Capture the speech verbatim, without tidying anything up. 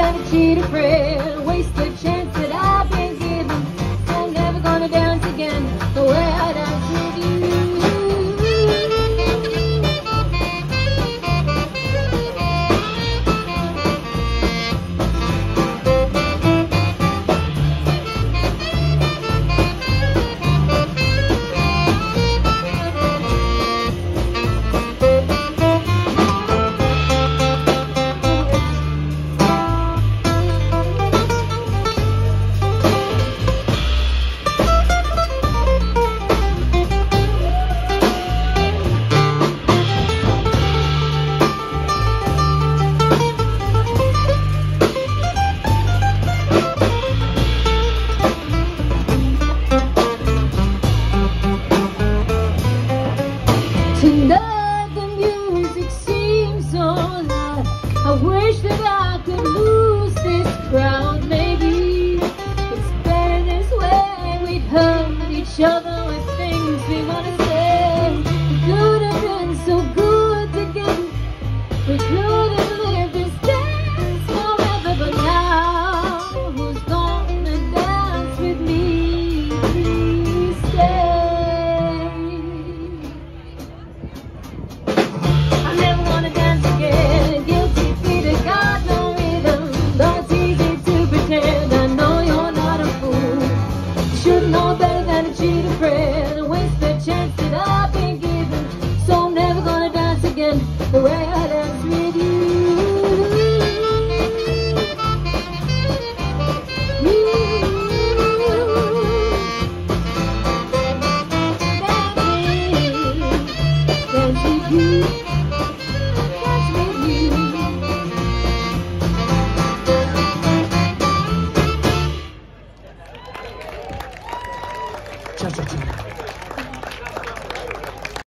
gotta cheat a friend, waste the chance that I've been given. So I'm never gonna dance again the way I dance with you. Tonight the music seems so loud. I wish that I could lose this crowd. Maybe it's better this way. We've hurt each other with things we want to say. We could have been so good together. We could